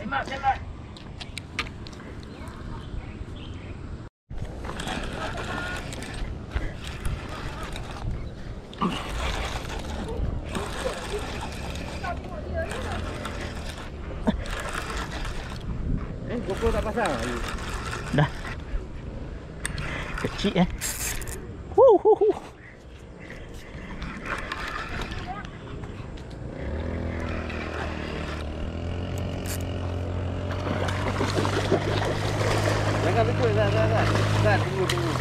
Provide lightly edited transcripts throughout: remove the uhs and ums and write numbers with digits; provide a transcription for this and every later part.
GoPro tak pasang? Dah. Kecil Jangan betul, Zat, tunggu.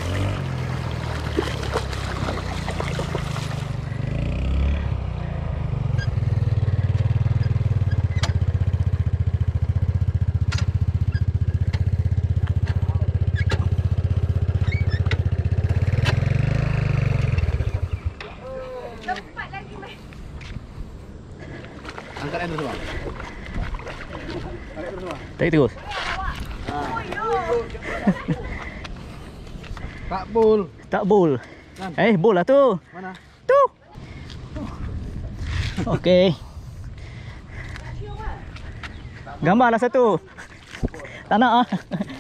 Angkat air semua. Tarik semua. Tarik terus. Tak bol. Tak bol. Bol lah tu. Mana? Tu. Okey. Gambarlah satu. Tak nak ah.